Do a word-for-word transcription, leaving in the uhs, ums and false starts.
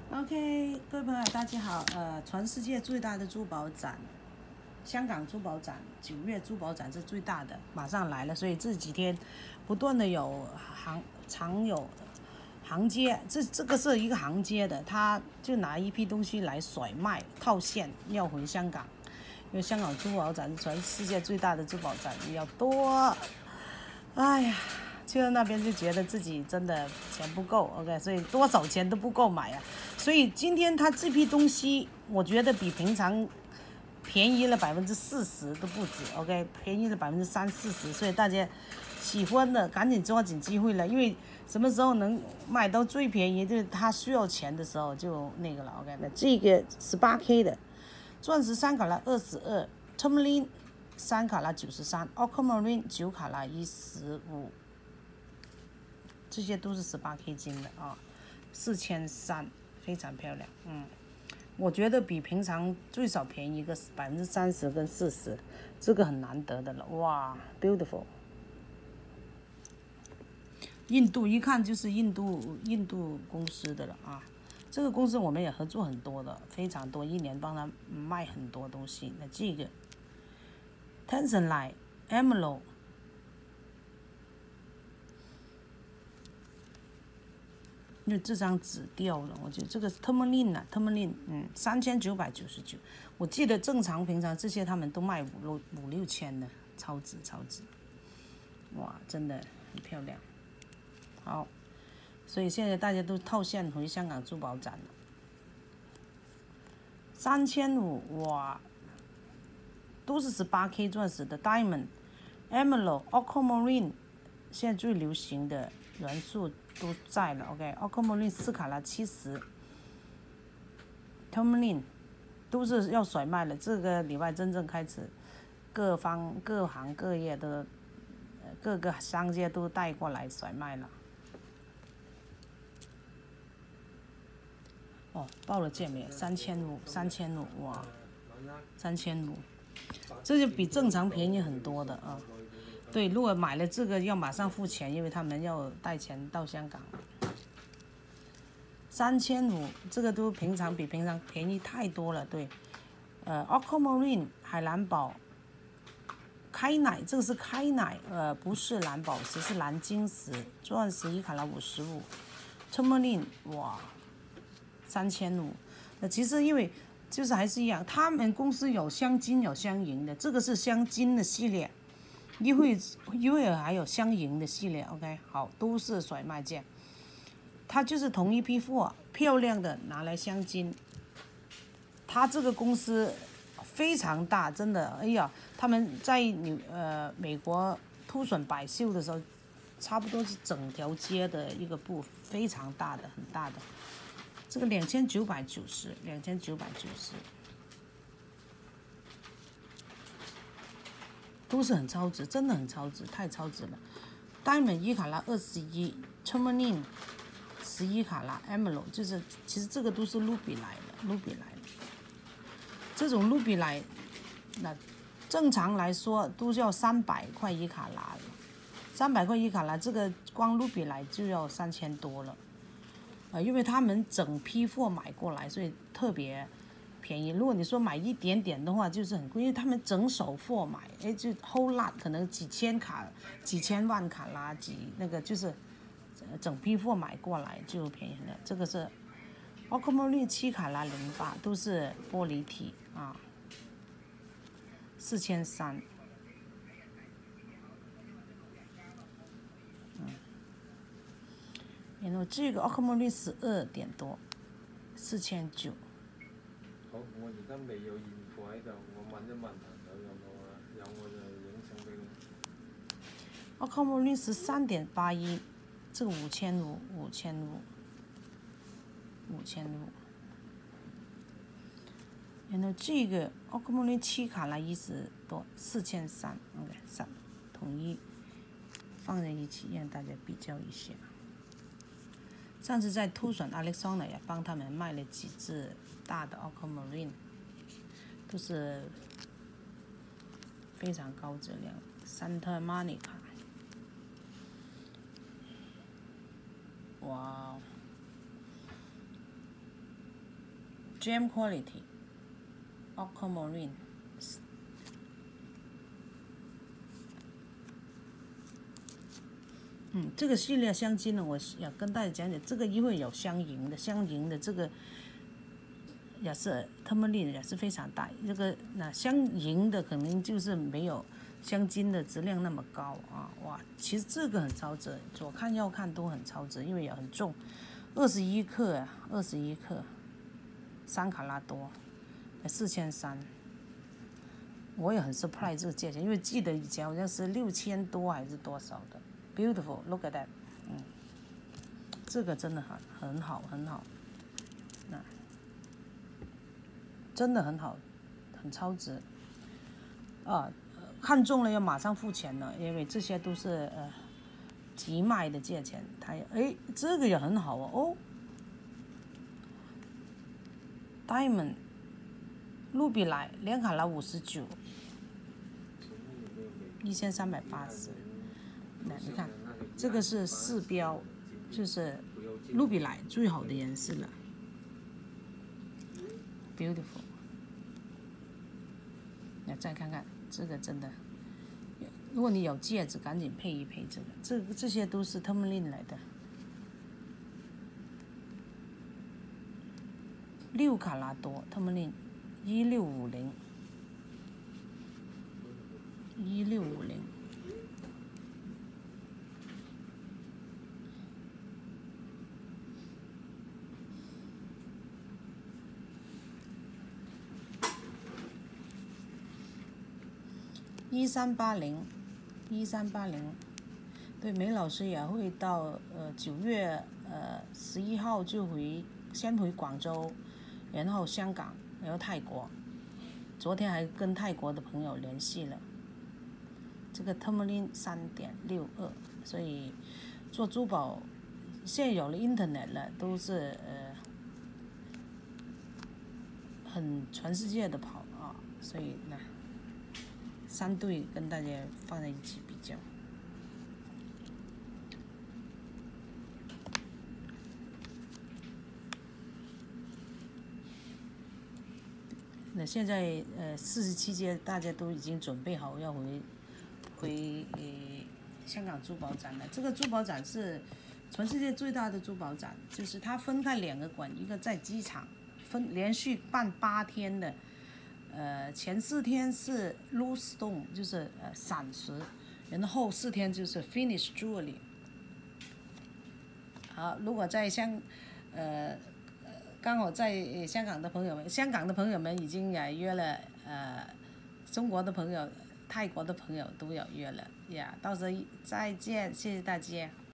OK， 各位朋友，大家好。呃，全世界最大的珠宝展，香港珠宝展，九月珠宝展是最大的，马上来了。所以这几天不断的有行常有行街，这这个是一个行街的，他就拿一批东西来甩卖套现，要回香港，因为香港珠宝展是全世界最大的珠宝展，要多。哎呀。去到那边就觉得自己真的钱不够 ，OK， 所以多少钱都不够买啊。所以今天他这批东西，我觉得比平常便宜了百分之四十都不止 ，OK， 便宜了百分之三四十。所以大家喜欢的赶紧抓紧机会了，因为什么时候能买到最便宜，就是他需要钱的时候就那个了 ，OK。那这个十八 K 的钻石三卡拉二十二 ，Tourmaline 三卡拉九十三 ，Aquamarine 九卡拉一十五。这些都是十八 K 金的啊，四千三，非常漂亮。嗯，我觉得比平常最少便宜个百分之三十跟四十，这个很难得的了。哇 ，beautiful。印度一看就是印度印度公司的了啊，这个公司我们也合作很多的，非常多，一年帮他卖很多东西。那这个 Tanzanite Emerald。因为这张纸掉了，我觉得这个 Tourmaline 啊 ，Tourmaline， 嗯，三千九百九十九。我记得正常平常这些他们都卖五六五六千的，超值超值。哇，真的很漂亮。好，所以现在大家都套现回香港珠宝展了。三千五，哇，都是十八 K 钻石的 Diamond、Emerald、Aquamarine， 现在最流行的元素。都在了 ，OK，Aquamarine 四卡拉七十 ，Tourmaline 都是要甩卖了。这个礼拜真正开始，各方各行各业的各个商界都带过来甩卖了。哦，报了价没？三千五，三千五，哇，三千五，这就比正常便宜很多的啊。对，如果买了这个要马上付钱，因为他们要带钱到香港。三千五，这个都平常比平常便宜太多了。对，呃 ，Aquamarine 海蓝宝，开奶，这个是开奶，呃，不是蓝宝石，是蓝晶石，钻石一卡拉五十五 ，Tourmaline 哇，三千五。那其实因为就是还是一样，他们公司有镶金有镶银的，这个是镶金的系列。一会一会儿还有镶银的系列 ，OK， 好，都是甩卖价。它就是同一批货，漂亮的拿来镶金。它这个公司非常大，真的，哎呀，他们在纽呃美国凸笋百秀的时候，差不多是整条街的一个部，非常大的，很大的。这个两千九百九十，两千九百九十。都是很超值，真的很超值，太超值了。Diamond 一卡拉二十一 ，Tourmaline 十一卡拉 ，Emerald 就是其实这个都是 Ruby 来的 ，Ruby 来的。这种 Ruby 来，那正常来说都要三百块一卡拉了，三百块一卡拉，这个光 Ruby 来就要三千多了。呃，因为他们整批货买过来，所以特别。便宜，如果你说买一点点的话，就是很贵，因为他们整手货买，哎，就 whole lot 可能几千卡、几千万卡拉，几那个就是整批货买过来就便宜了。这个是 Aquamarine 七卡拉零八，都是玻璃体啊，四千三。嗯，然后这个 Aquamarine 十二点多，四千九。 好，我而家未有現貨喺度，我問一問朋友有冇啊？有我就影相俾你。 Aquamarine 十三点八一，这个五千五，五千五，五千五。然后这个 Aquamarine 七卡拉一十多，四千三 ，OK， 三，统一放在一起让大家比较一下。上次在凸笋 Alexander 也帮他们卖了几只大的 Aquamarine， 都是非常高质量。Santa Monica， 哇， Gem Quality Aquamarine。嗯，这个系列香精呢，我要跟大家讲讲，这个一会有香银的，香银的这个也是 Tourmaline 也是非常大，这个那香银的可能就是没有香精的质量那么高啊，哇，其实这个很超值，左看右看都很超值，因为也很重，二十一克啊，二十一克，三卡拉多，四千三，我也很 surprise 这个价钱，因为记得以前好像是六千多还是多少的。Beautiful, look at that， 嗯，这个真的很很好很好，那真的很好，很超值，啊，看中了要马上付钱了，因为这些都是呃急卖的价钱。它哎，这个也很好哦，哦 ，Diamond， 露比莱两卡拉五十九，一千三百八十。那你看，这个是四标，就是露比莱最好的颜色了 ，beautiful。那再看看这个真的，如果你有戒指，赶紧配一配这个，这个这些都是 Tourmaline 来的，六卡拉多 Tourmaline， 一六五零，一六五零。一三八零，一三八零，对，梅老师也会到呃九月呃十一号就回，先回广州，然后香港，然后泰国。昨天还跟泰国的朋友联系了。这个 Tourmaline 三点六二，所以做珠宝现在有了 Internet 了，都是呃很全世界的跑啊，所以呢。三对跟大家放在一起比较，那现在呃四十七届大家都已经准备好要回回呃香港珠宝展了。这个珠宝展是全世界最大的珠宝展，就是它分开两个馆，一个在机场，分连续办八天的。呃，前四天是 loose stone， 就是呃闪石，然后四天就是 finish jewelry。好，如果在香，呃，刚好在香港的朋友们，香港的朋友们已经也约了，呃，中国的朋友、泰国的朋友都有约了呀。到时候再见，谢谢大家。